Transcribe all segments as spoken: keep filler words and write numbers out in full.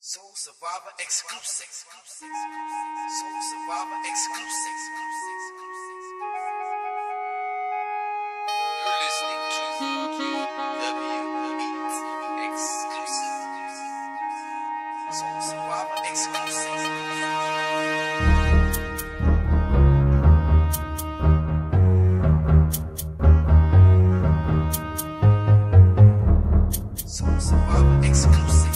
Soul Survivor exclusive. Soul Survivor exclusive. You're listening to W Beats exclusive. Soul Survivor exclusive. Soul Survivor exclusive.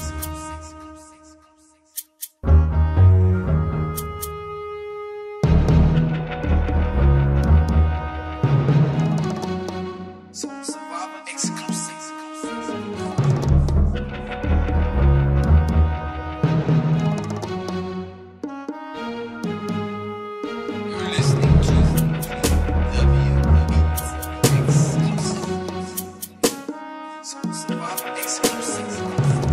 Soul Survivor exclusive. You're listening to W Beats exclusive. Soul Survivor exclusive.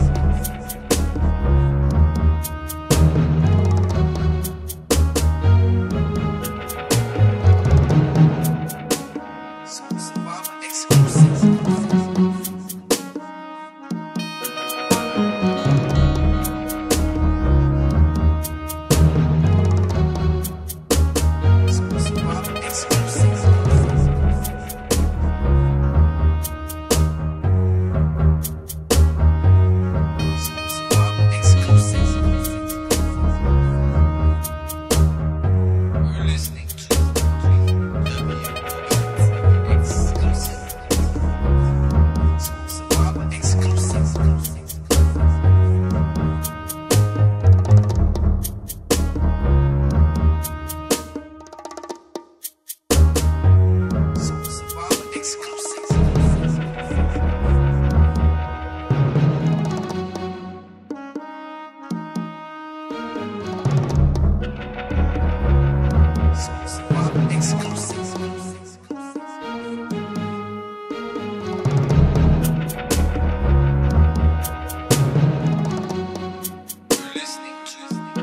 Soul Survivor exclusive. Soul Survivor exclusive. Soul Survivor exclusive. You're listening to W Beats exclusive. Soul Survivor exclusive. Soul Survivor exclusive. Soul Survivor exclusive. You're listening to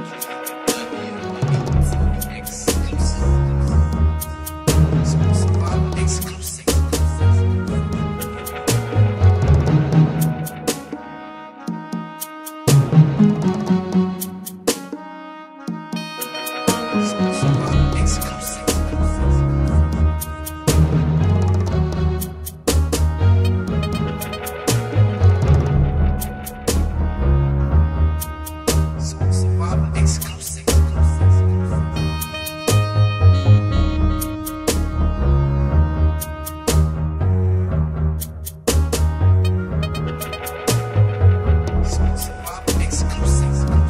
W Beats exclusive. Soul Survivor exclusive. Soul Survivor exclusive. Soul Survivor exclusive. Soul Survivor exclusive.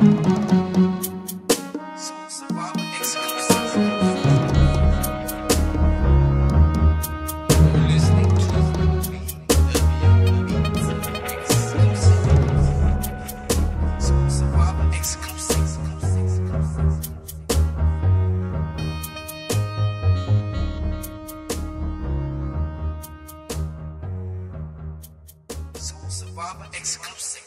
Soul Survivor exclusive. You're listening to B W exclusive. Soul Survivor exclusive. Soul Survivor exclusive.